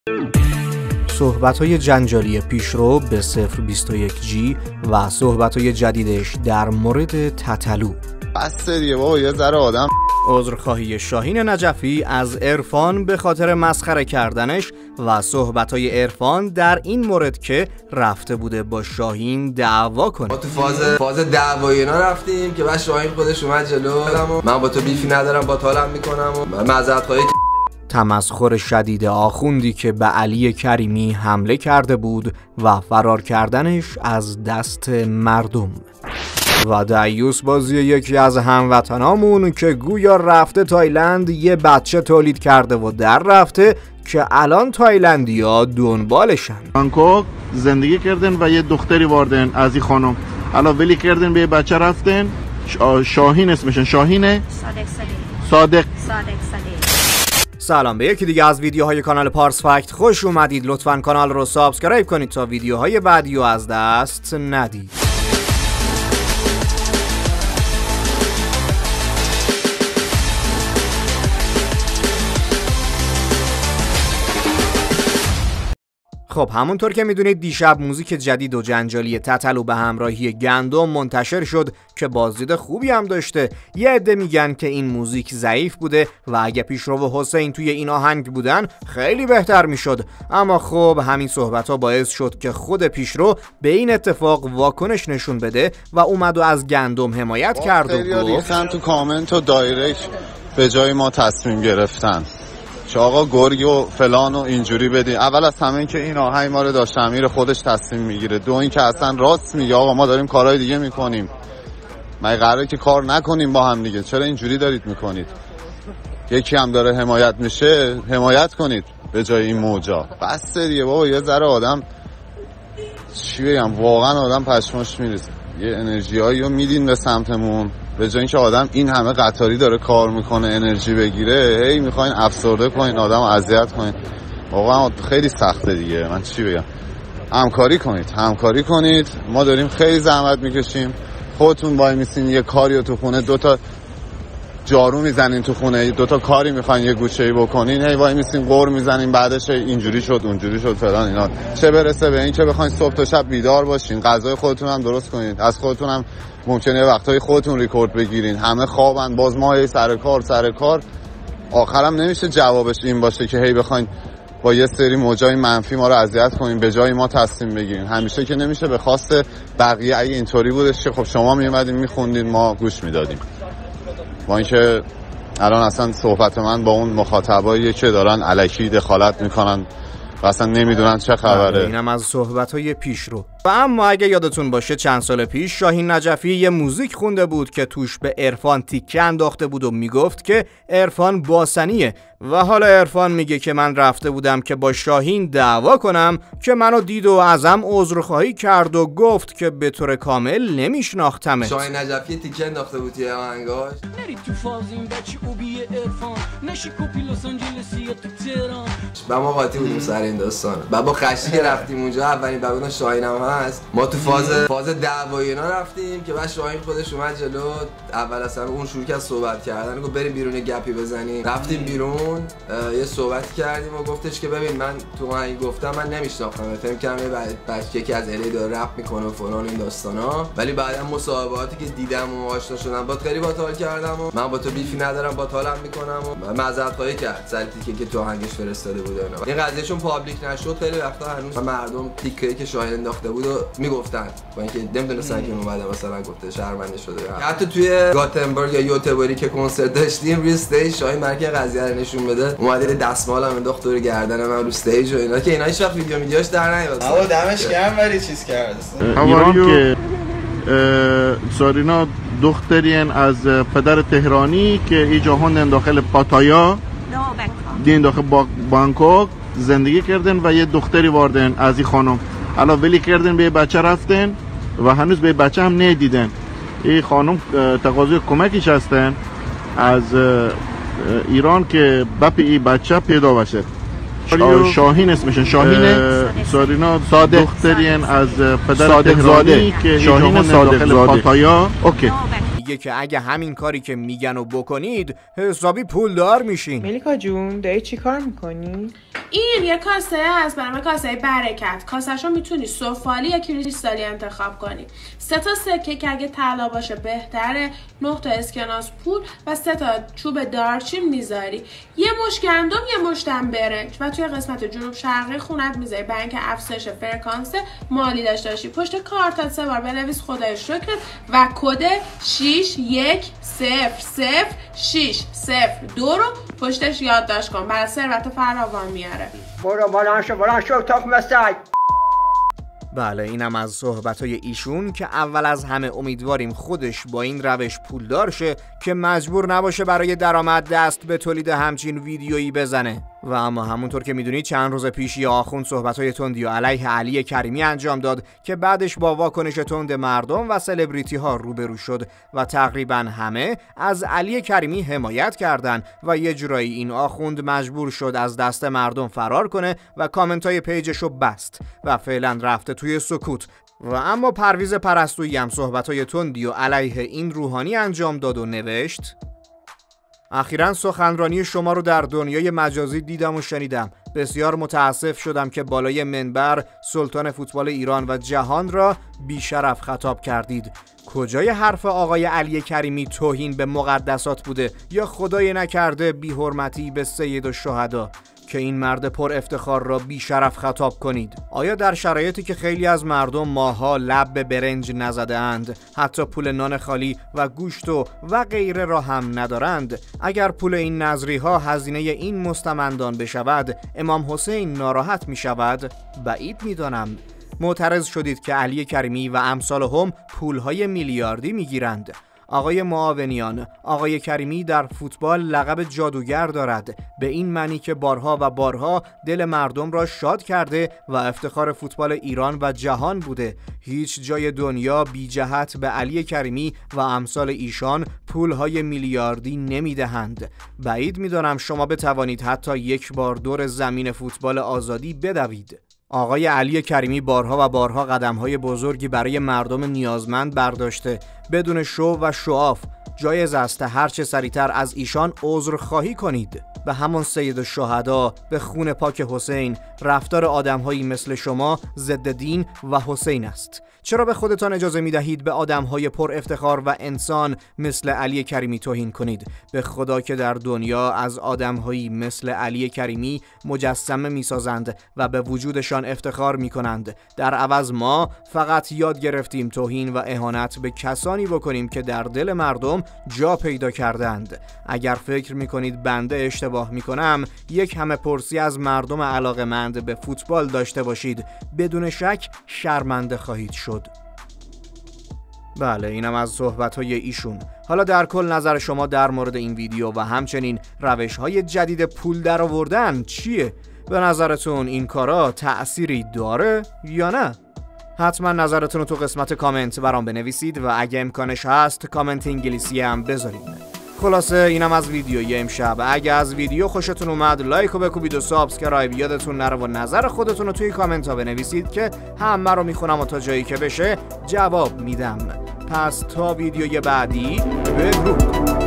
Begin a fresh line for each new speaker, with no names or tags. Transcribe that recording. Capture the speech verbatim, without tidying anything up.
صحبت‌های جنجالی پیشرو به صفر بیست و یک جی و صحبت‌های جدیدش در مورد تتلو.
بس دیگه بابا یه ذره آدم.
عذرخواهی شاهین نجفی از عرفان به خاطر مسخره کردنش و صحبت‌های عرفان در این مورد که رفته بوده با شاهین دعوا کنه.
ما تو فاز فاز دعوایی اینا رفتیم که بعد شاهین خودش اومد جلو، من با تو بیفی ندارم با حالم میکنم و معذرت خواهی.
تمسخر شدید آخوندی که به علی کریمی حمله کرده بود و فرار کردنش از دست مردم. و دعیوس بازی یکی از هموطنامون که گویا رفته تایلند یه بچه تولید کرده و در رفته که الان تایلندیا دنبالشن.
بانکوک زندگی کردن و یه دختری واردن از این خانم، الان ولی کردن به یه بچه رفتن. شاهین اسمشن، شاهینه؟ صادق صادق صادق
سلام به یکی دیگه از ویدیوهای کانال پارس فکت خوش اومدید. لطفاً کانال رو سابسکرایب کنید تا ویدیوهای بعدی رو از دست ندید. خب همونطور که میدونید دیشب موزیک جدید و جنجالی تتلو به همراهی گندم منتشر شد که بازدید خوبی هم داشته. یه عده میگن که این موزیک ضعیف بوده و اگه پیشرو و حسین توی این آهنگ بودن خیلی بهتر میشد، اما خب همین صحبت ها باعث شد که خود پیشرو به این اتفاق واکنش نشون بده و اومد و از گندم حمایت کرد و
گفت تو کامنت و دایرکت به جای ما تصمیم گرفتن که آقا گرگ و فلان و اینجوری بدین. اول از همه این که این آهنگ ما رو داشت امیر خودش تصمیم میگیره، دو این که اصلا راست میگه آقا ما داریم کارهای دیگه میکنیم، ما قراره که کار نکنیم با هم دیگه، چرا اینجوری دارید میکنید؟ یکی هم داره حمایت میشه حمایت کنید به جای این موجا. بس دیگه بابا یه ذره آدم چی بگم، واقعا آدم پشماش میریزه. یه انرژیایی رو میدین به سمتمون به جای اینکه آدم این همه قطاری داره کار میکنه انرژی بگیره، هی میخواین افسرده کنین آدم رو اذیت کنین. واقعا خیلی سخته دیگه. من چی بگم، همکاری کنید همکاری کنید ما داریم خیلی زحمت میکشیم. خودتون وای میسین یه کاری رو تو خونه، دوتا جارو میزنین تو خونه، دوتا کاری میخواین یه گوشه‌ای بکنین، هی وای میسین قور میزنین، بعدش اینجوری شد اونجوری شد فلان اینا. چه برسه به این که بخواین صبح تا شب بیدار باشین، غذای خودتون هم درست کنید، از خودتون هم ممکنه وقتای خودتون ریکورد بگیرین، همه خوابن باز ما هی سر کار سر کار. آخرام نمیشه جوابش این باشه که هی بخواین با یه سری موجای منفی ما رو اذیت کنین به جای ما تصمیم بگیرین. همیشه که نمیشه به خواست بقیه. اگه اینطوری بودش که خب شما میومدین میخوندین ما گوش میدادیم. با اینکه الان اصلا صحبت من با اون مخاطباییه که دارن الکی دخالت میکنن و اصلا نمیدونن چه خبره.
اینم از صحبت‌های پیشرو. و اما اگه یادتون باشه چند سال پیش شاهین نجفی یه موزیک خونده بود که توش به عرفان تیکه انداخته بود و میگفت که عرفان باسنیه و حالا عرفان میگه که من رفته بودم که با شاهین دعوا کنم که منو دید و ازم عذرخواهی کرد و گفت که به طور کامل نمیشناختمت.
شاهین نجفی تیکه انداخته بود یه آهنگاش. نری تو فاز این بچه اوبی عرفان نشی کپی لس آنجلسی تو تهران. با ما قاطی بودیم سر این داستان. بعد با خشی که رفتیم اونجا اولین بار شاهین هم هست. ما تو فاز فاز دعوایی اینا رفتیم که بعد شاهین خودش اومد جلو، اول اصلا اون شروع کرد صحبت کردن، گفت بریم بیرون گپی بزنیم. رفتیم بیرون یه صحبت کردیم و گفتش که ببین من تو آهنگ گفتم من نمیشناختم، فکر کردم بچه یکی از الی داره رپ میکنه و فلان این داستانا، ولی بعدا مصاحبهاتی که دیدم و آشنا شدم با خیلی باحال کردم و من با تو بیفی ندارم با حالم میکنم و معذرت خواهی کرد سر تیکه که تو آهنگش فرستاده بود اینا. این قضیهشون پابلیک نشد خیلی وقتا هنوز مردم تیکه که شاهین انداخته بود و میگفتن با اینکه نمیدونستن که اومده مثلا گفته شهرمنده شده. حتی توی گاتنبرگ یا یوتبری که کنسرت داشتیم روی استیج شاهین مرکه قضیه رو نشون بده اومد دستمالم انداخت دور گردن من رو استیج و اینا که اینا هیچ وقت ویدیو میدیاش در نیاد. آقا دمش گرم ولی چیز کرد.
ایران که سارینا دخترین از پدر تهرانی که ایجا هندن داخل پاتایا دین داخل بانکوک زندگی کردن و یه دختری واردن از این خانم، الان ولی کردن به بچه رفتن و هنوز به بچه هم ندیدن. این خانم تقاضای کمکش هستن از ایران که بپ این بچه پیدا بشه. شاهین اسمشن، شاهینه؟ سارینا صادق دخترین از پدر تهرانی که شاهین صادق داخل پاتایا. اوکی.
میگه که اگه همین کاری که میگن و بکنید حسابی پولدار میشین.
ملیکا جون داری چی کار میکنی؟
این یه کاسه هست، برام کاسه برکت. کاسهشو میتونی سفالی یا کریستالی انتخاب کنی. سه تا سکه که اگه طلا باشه بهتره، نه تا اسکناس پول و سه تا چوب دارچین میذاری. یه مش گندم، یه مشتم برنج و توی قسمت جنوب شرقی خونت میذاری برای اینکه افزایش فرکانس مالی داشته باشی. پشت کارتات سه بار بنویس خدای شکرت و کد شش یک صفر صفر شش صفر دو رو پشتش یادداشت کن. برای ثروت فراوان میاره.
برو بلند شو بلند شو تاک مسای.
بله اینم از صحبتای ایشون که اول از همه امیدواریم خودش با این روش پولدار شه که مجبور نباشه برای درآمد دست به تولید همچین ویدیویی بزنه. و اما همونطور که میدونید چند روز پیش یه آخوند صحبتای تندی علیه علی کریمی انجام داد که بعدش با واکنش تند مردم و سلبریتی ها روبرو شد و تقریبا همه از علی کریمی حمایت کردن و یه جورایی این آخوند مجبور شد از دست مردم فرار کنه و کامنتای پیجشو بست و فعلا رفته توی سکوت. و اما پرویز پرستویی هم صحبتای تندی و علیه این روحانی انجام داد و نوشت: اخیراً سخنرانی شما رو در دنیای مجازی دیدم و شنیدم. بسیار متاسف شدم که بالای منبر سلطان فوتبال ایران و جهان را بیشرف خطاب کردید. کجای حرف آقای علی کریمی توهین به مقدسات بوده یا خدای نکرده بی‌حرمتی به سید الشهدا که این مرد پر افتخار را بی شرف خطاب کنید؟ آیا در شرایطی که خیلی از مردم ماها لب به برنج نزده اند، حتی پول نان خالی و گوشت و و غیره را هم ندارند، اگر پول این نظری ها هزینه این مستمندان بشود، امام حسین ناراحت می شود؟ بعید می دانم. معترض شدید که علی کریمی و امثال هم پولهای میلیاردی می گیرند. آقای معاونیان، آقای کریمی در فوتبال لقب جادوگر دارد، به این معنی که بارها و بارها دل مردم را شاد کرده و افتخار فوتبال ایران و جهان بوده. هیچ جای دنیا بی جهت به علی کریمی و امثال ایشان پولهای میلیاردی نمیدهند. بعید میدانم شما بتوانید حتی یک بار دور زمین فوتبال آزادی بدوید. آقای علی کریمی بارها و بارها قدم‌های بزرگی برای مردم نیازمند برداشته، بدون شو و شعاف. جایز است هرچه سریعتر از ایشان عذر خواهی کنید. به همان سید الشهدا، به خون پاک حسین، رفتار آدم‌هایی مثل شما ضد دین و حسین است. چرا به خودتان اجازه می دهید به آدم‌های پر افتخار و انسان مثل علی کریمی توهین کنید؟ به خدا که در دنیا از آدم‌هایی مثل علی کریمی مجسمه می‌سازند و به وجودشان افتخار می‌کنند. در عوض ما فقط یاد گرفتیم توهین و اهانت به کسانی بکنیم که در دل مردم جا پیدا کردند. اگر فکر می‌کنید بنده اشتباه می‌کنم، یک همه پرسی از مردم علاقه‌مند به فوتبال داشته باشید. بدون شک شرمنده خواهید شد. بله اینم از صحبت‌های ایشون. حالا در کل نظر شما در مورد این ویدیو و همچنین روش‌های جدید پول درآوردن چیه؟ به نظرتون این کارا تأثیری داره یا نه؟ حتما نظرتون رو تو قسمت کامنت برام بنویسید و اگه امکانش هست کامنت انگلیسی هم بذارید. خلاصه اینم از ویدیوی امشب. اگه از ویدیو خوشتون اومد لایک و بکوبید و سابسکرایب یادتون نره و نظر خودتون رو توی کامنت ها بنویسید که همه رو میخونم و تا جایی که بشه جواب میدم. پس تا ویدیوی بعدی بدرود.